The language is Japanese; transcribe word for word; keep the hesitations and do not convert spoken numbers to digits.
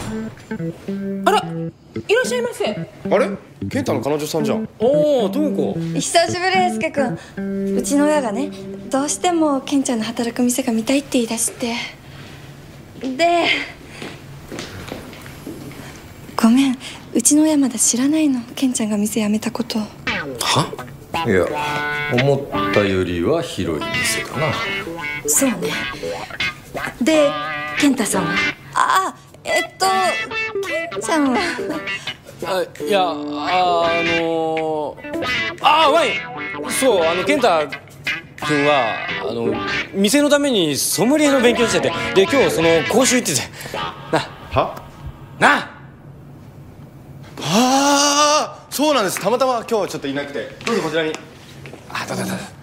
あら、いらっしゃいませ。 あれ、健太の彼女さんじゃん。 おお、瞳子。 久しぶりです、けくん。うちの親がね、どうしてもケンちゃんの働く店が見たいって言い出して。で、ごめん、うちの親まだ知らないの、ケンちゃんが店辞めたこと。 はいや、思ったよりは広い店だな。 そうね。で、健太さんは？ああ、えっとケンちゃんはあ、いや、あ、あのー、ああ、ワイン。そう、あの健太君はあの店のためにソムリエの勉強してて、で今日その講習行っててな。 は？ なああ、そうなんです。たまたま今日はちょっといなくて。どうぞこちらに。 あ、だだだだ。